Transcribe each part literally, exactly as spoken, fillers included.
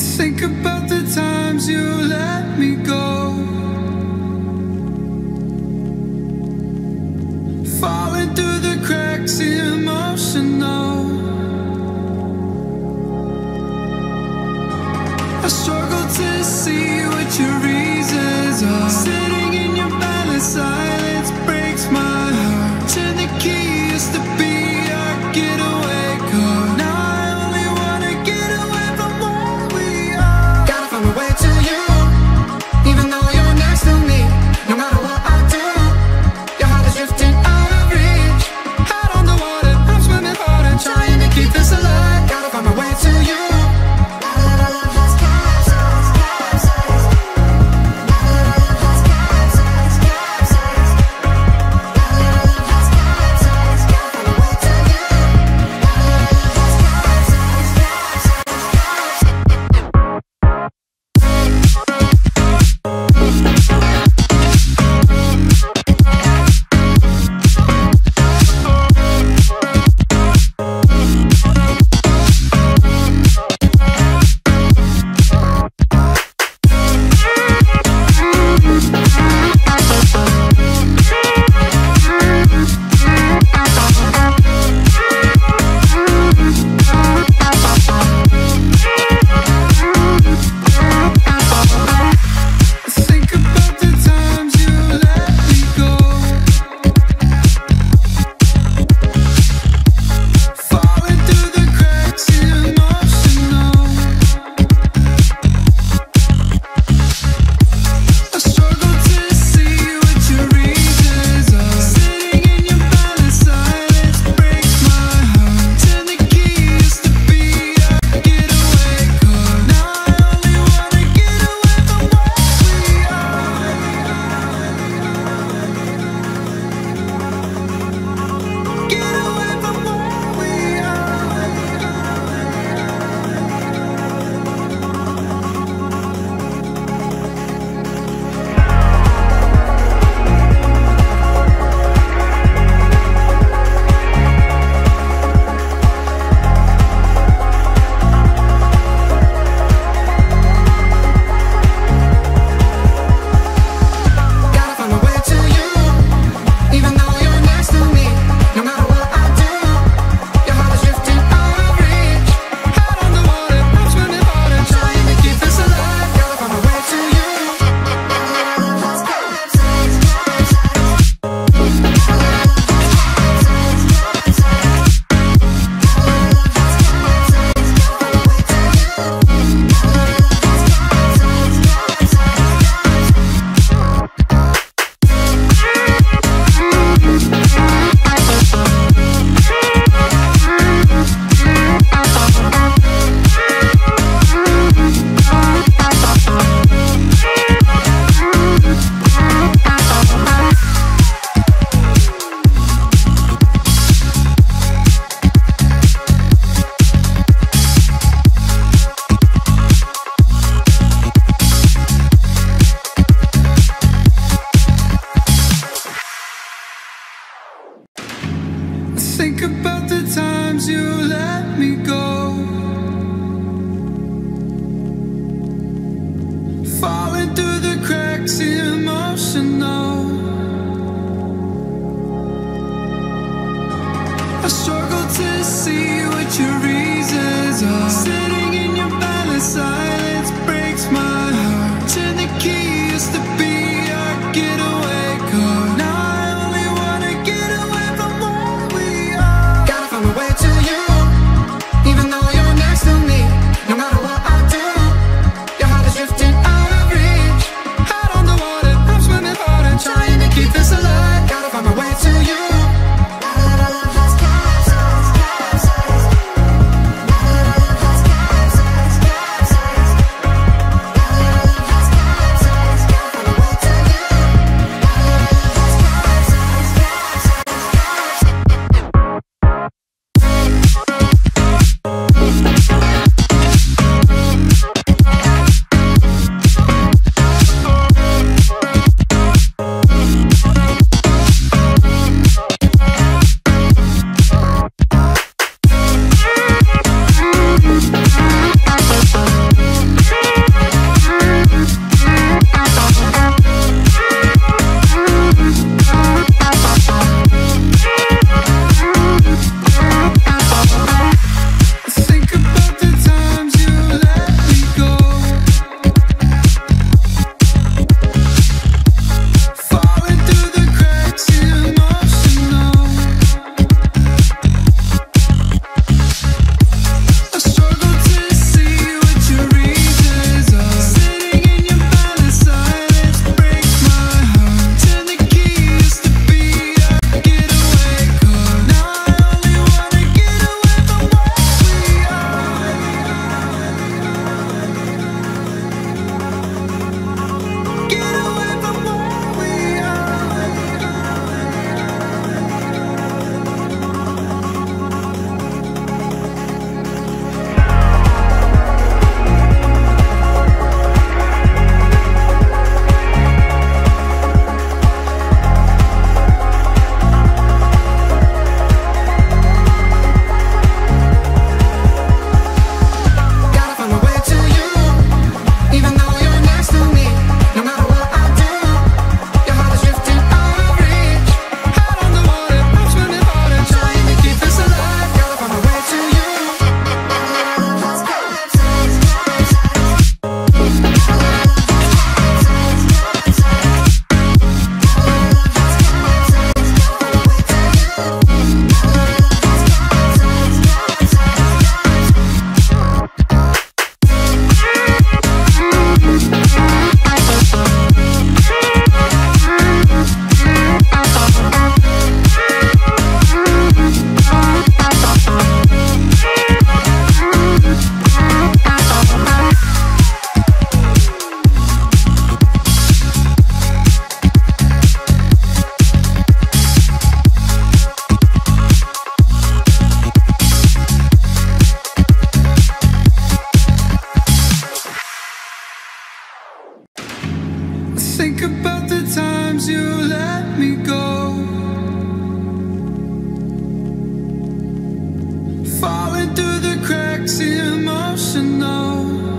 Think about the times you let me go, falling through the cracks, emotional. I struggle to see what your reasons are. Sitting in your balance, silence breaks my heart. Turn the key, used to be our getaway car. Now I only wanna get away from where we are. Gotta find my way to you, even though you're next to me. No matter what I do, your heart is drifting out of reach. Head on the water, I'm swimming hard and trying to keep this alive. Gotta find my way to you. Think about the times you let me go, falling through the cracks, emotional. I struggle to see what your reasons are. Sitting in your balance, silence breaks my heart. Turn the key, used to be our getaway car. Now I only wanna get away from where we are. Gotta find my way to you, even though you're next to me. No matter what I do, your heart is drifting out of reach. Head on the water, I'm swimming hard and trying to keep this alive. Gotta find my way to you. Think about the times you let me go, falling through the cracks, emotional.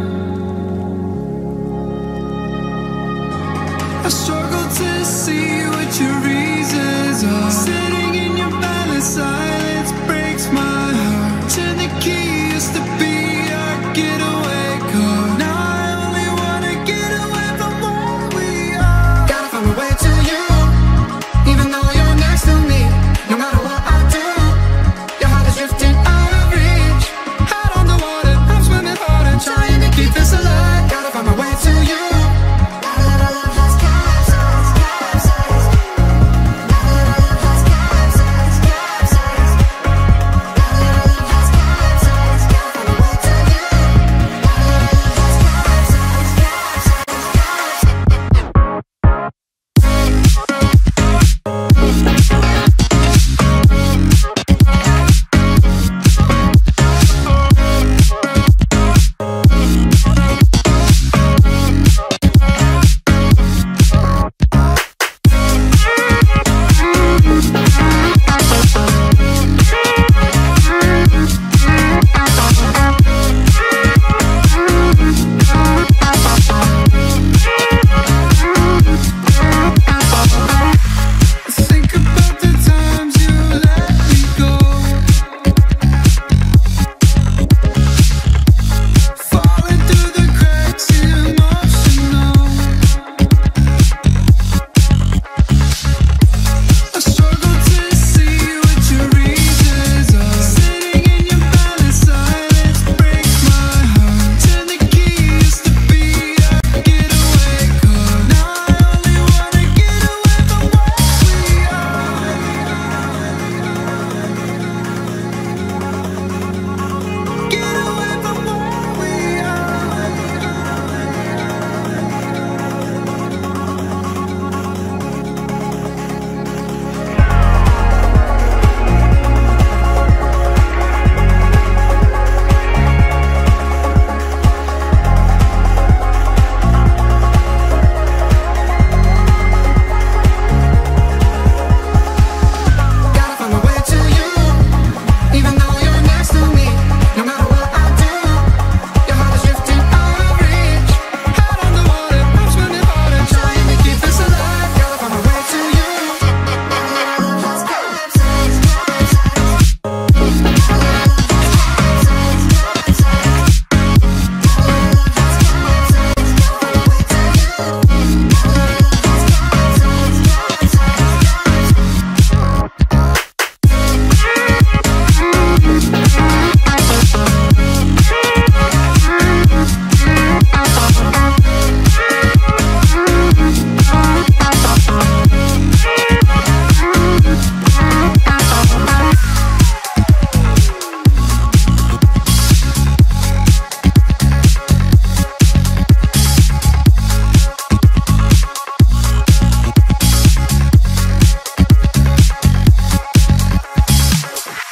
I struggle to see what your reasons are. Sitting in your balance, silence breaks my heart. Turn the key, used to be our getaway car. Now I only wanna get away from where we are. Gotta find my way to you, even though you're next to me. No matter what I do, your heart is drifting out of reach. Head on the water, I'm swimming hard and trying to keep this alive. Gotta find my way to you.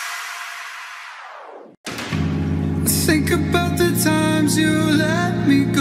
Think about the times you let me go.